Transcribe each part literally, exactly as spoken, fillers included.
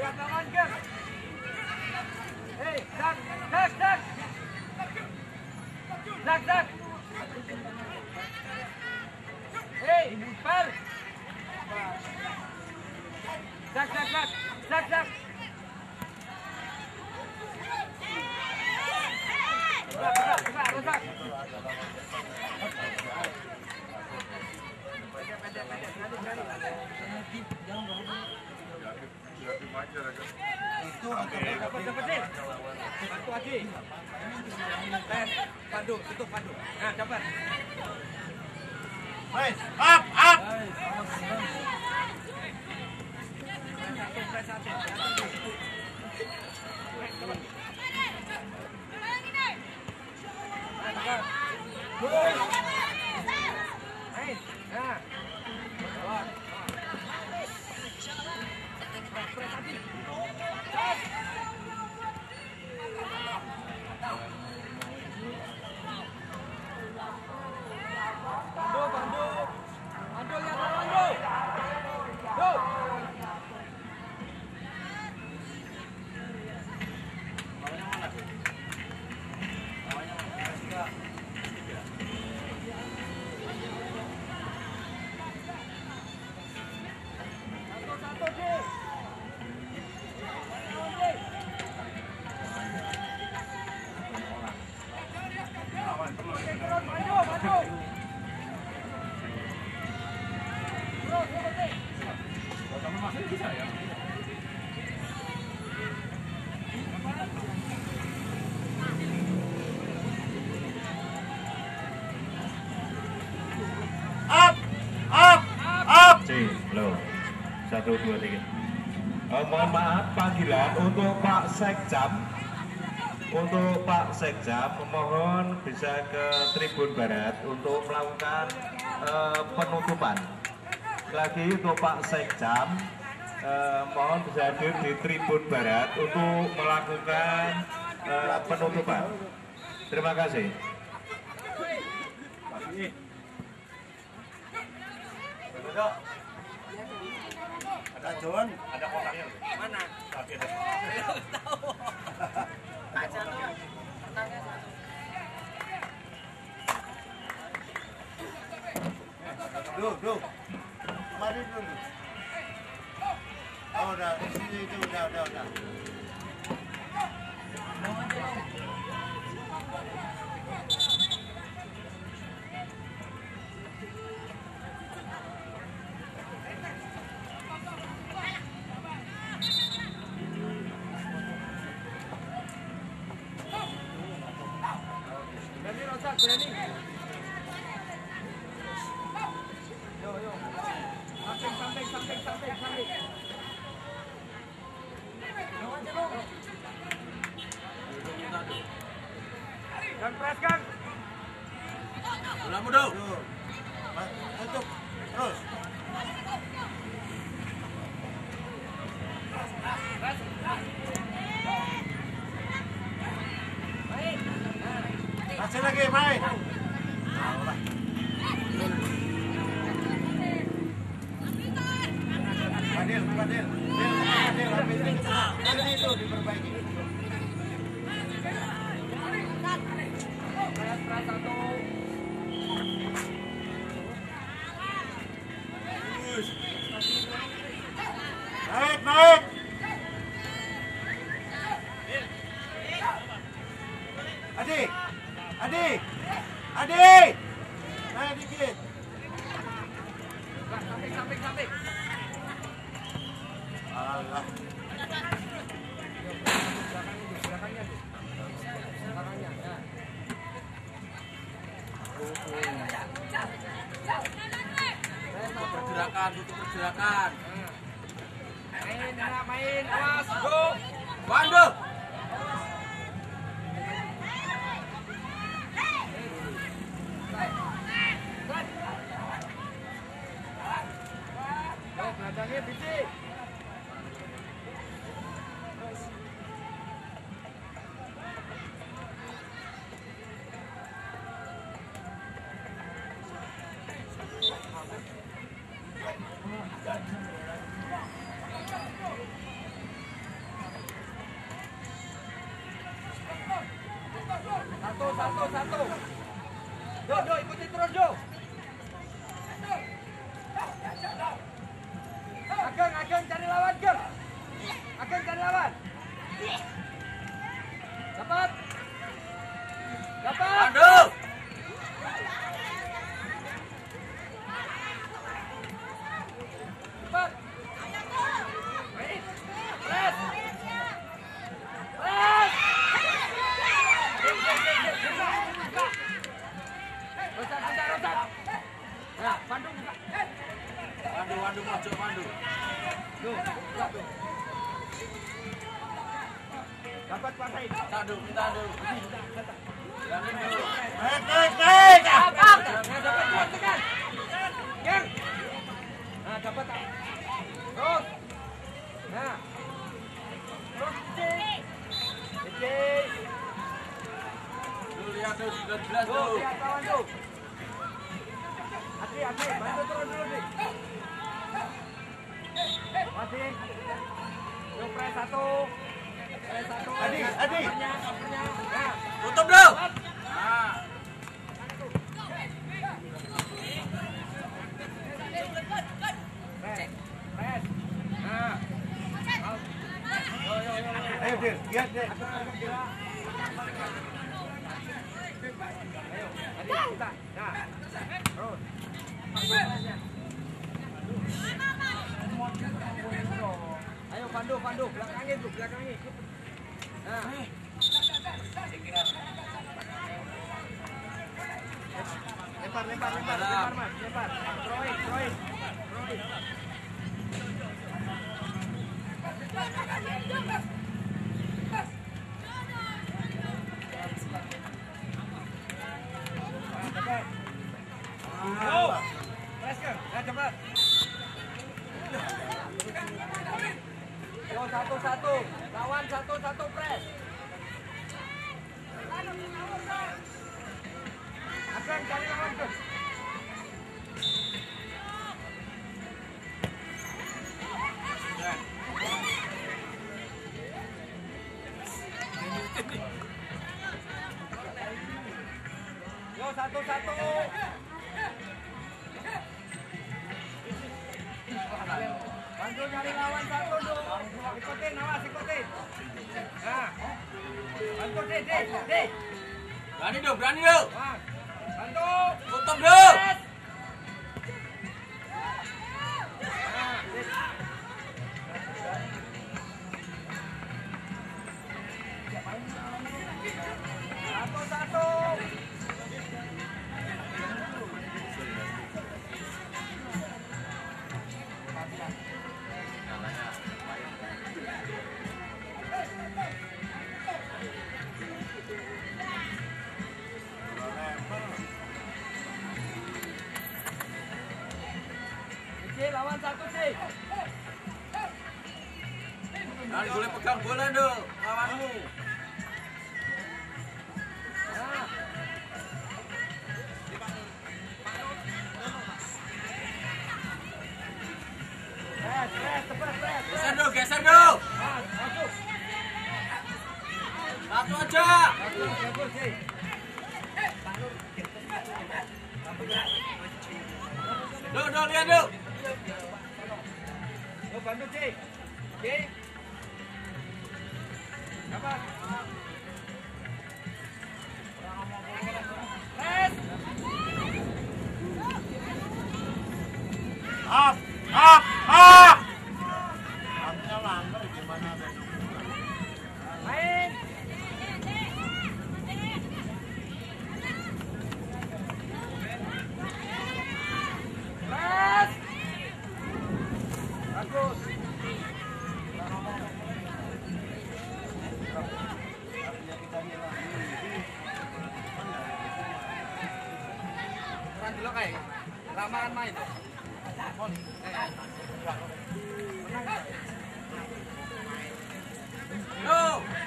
Lihat lawan, Gang. Hei, dak, dak, dak. Dak, dak. Hei, par. Dak, dak, dak. Dak, dak. Gerak, gerak, gerak, gerak. Itu dapat dapat nih. Bantu Adi. Eh, Pandu, tutup Pandu. Nah, dapat. Nice. Up, up. Loh, satu dua tiga. Oh, mohon maaf panggilan untuk Pak Sekjam. Untuk Pak Sekjam, mohon bisa ke Tribun Barat untuk melakukan uh, penutupan. Lagi untuk Pak Sekjam, uh, mohon bisa hadir di Tribun Barat untuk melakukan uh, penutupan. Terima kasih. Ada John, ada kotaknya. Mana? Tapi ada. Tahu. Duh, duh. Mari dulu. Oh, udah, sini itu udah, udah, udah. Berani Rozak, berani. Yo, yo. Samping, samping, samping, samping, samping. Gang press, Gang. Bola muda. Tutup. Terus. Masih lagi main. Fadil, Fadil, Fadil, Fadil, Fadil itu diperbaiki. Naik, naik. Adi, Adi, Adi, naik dikit. Samping, samping, samping. Allah. Pergerakan, butuh pergerakan. Main, anak main, awas, go, Wando. Go, belakangnya biji. Dapat Pak Said. Tadu, minta adu. Naik, naik, naik. Dapat dua tekan. Yang. Nah, dapat. Terus. Nah. Terus cek. Cek. Tuh lihat tuh sembilan belas tuh. Tuh lihat kawan tuh. Adi, Adi, bantu turun dulu, Adi. Adi. Yuk, press satu. Press satu. Adi, Adi. Nah, tutup dulu. Nah. Press. Press. Nah. Yo, yo, yo. Ayo, Dir. Lihat, Dir. Ayo, Adi, kita. Nah. Terus. Ayo Pandu, Pandu, belakangin tuh, belakangin. Nah. Lempar, lempar, lempar, lempar, Mas, lempar. Throwing, throwing, throwing. Oh, press kan, nah cepat. Yo satu satu, lawan satu satu press. Akan cari lawan tuh. Yo satu satu. Bantu nyari lawan satu dong. Ikutin, awas ikutin. Nah, bantu deh, deh, deh. Berani dong, berani dong. Bantu. Tutup dong. Satu satu. Lawan satu sih. Nah, boleh pegang bola dong, lawanmu. Nah. Press, press, cepat, press. Geser dong, geser dong. Nah, masuk. Satu aja. Satu, satu sih. Duh, duh, lihat duh. Yo bantu cik. Cik. Apa? Press. Up, up, up. Upnya lambat gimana tuh? Main. Press. Bagus. Kurang dulu kayak ramalan main tuh. Yo.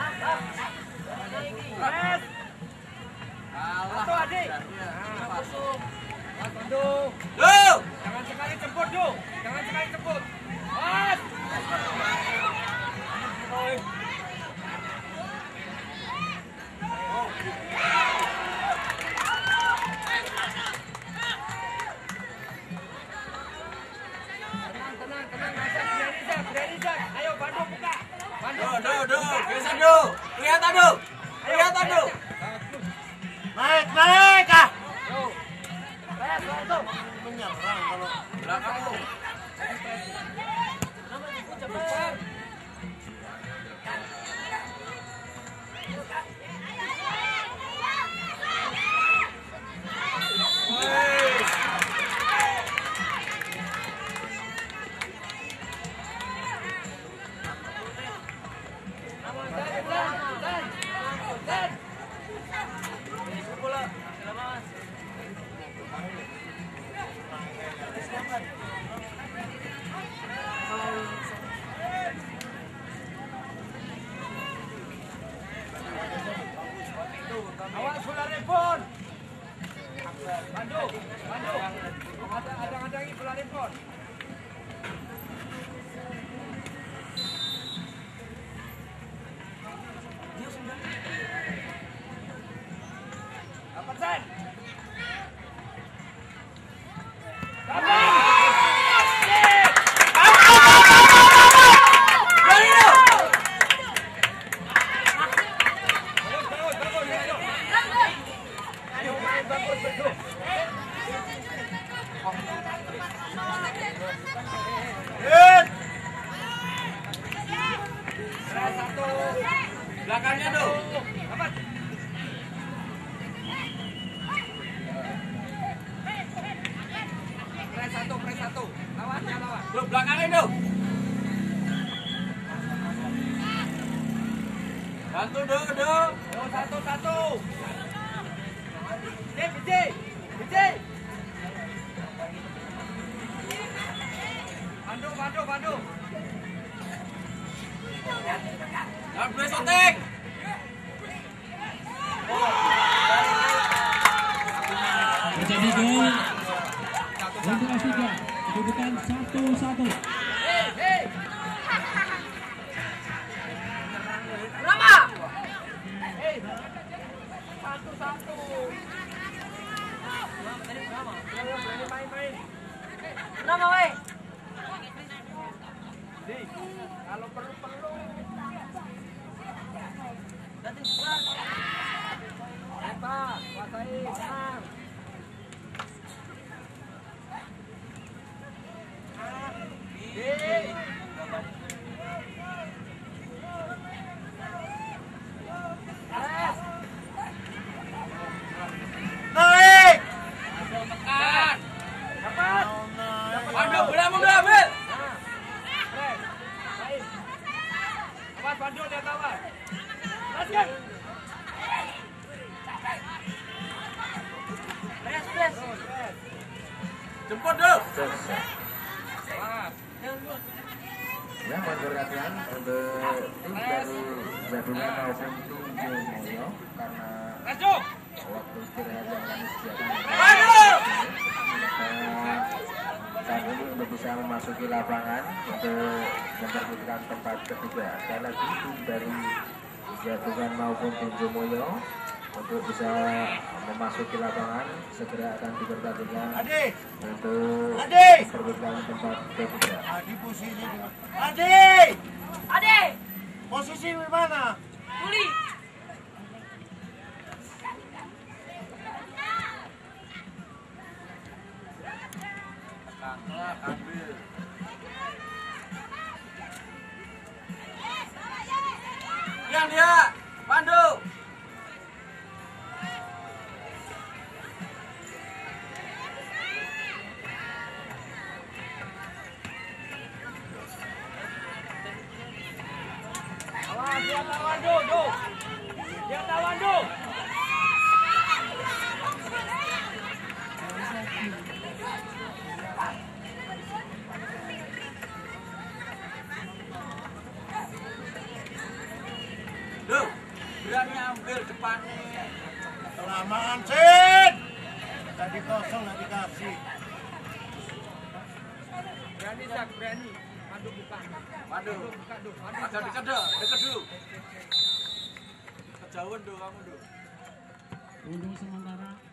Press. Satu adik. Nah, masuk. Bantu. Yo. Jangan sekali jemput, Du. Jangan sekali jemput. Mas. Tenang, tenang, tenang. Berani, Zak. Berani, Zak. Ayo, Bandu buka. Bandu. Do, do, do. Geser, Du. Kelihatan, Du. Kelihatan, Du. Naik, naik ah. Yo. Press, langsung. Menyerang kalau Belakangmu. Cepat. Belakangnya tuh. Press satu, press satu. Lawan, ya lawan. Tuh, belakangnya tuh. Satu, do, do. Do, satu, satu. Bijay, bijay. Bijay. Bandu, bandu, bandu. Jangan boleh syuting. Terjadi gol untuk Afrika, kedudukan satu satu. Berapa? Satu satu. Berapa, weh? Kalau perlu perlu. Nanti sebelah. Lempar, kuasai, tenang. Hei. Naik. Tekan. Dapat. Pandu, bola mundur, ambil. Awas, Pandu dia kawan. Lanjut. Press, press. Jemput dulu. Ya, mundur latihan untuk tim dari gabungan maupun tim Jomoyo karena Masuk. waktu istirahat yang kami sediakan. Masuk. Saat ini untuk bisa memasuki lapangan untuk memperbutkan tempat ketiga. Sekali lagi tim dari gabungan maupun tim Jomoyo untuk bisa memasuki lapangan segera akan dipertandingkan Adik. untuk Adik. memperbutkan tempat ketiga. Adi posisi di mana? Adik. Adik, Posisi di mana? Uli. Ambil. Yang dia, Pandu. Awas, dia lawan do, do. Dia lawan do. Duh, berani ambil depannya. Kelamaan, Sin. Tadi kosong nggak dikasih. Berani, Sak, berani. Pandu buka. Pandu. Buka, do. Ada dekat dah, dekat dulu. Kejauhan do kamu do. Untuk sementara